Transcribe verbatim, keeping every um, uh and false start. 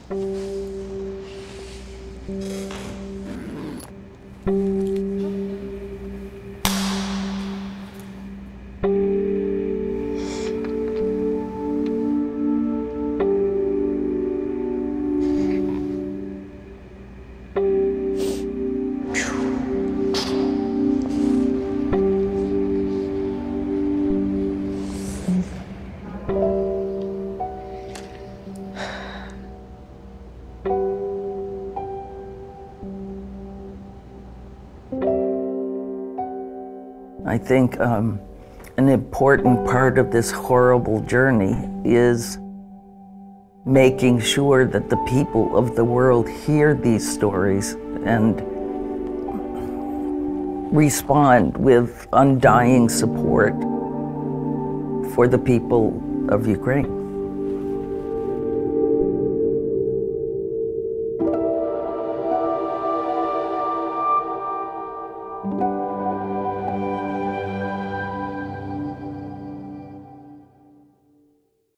I think um, an important part of this horrible journey is making sure that the people of the world hear these stories and respond with undying support for the people of Ukraine.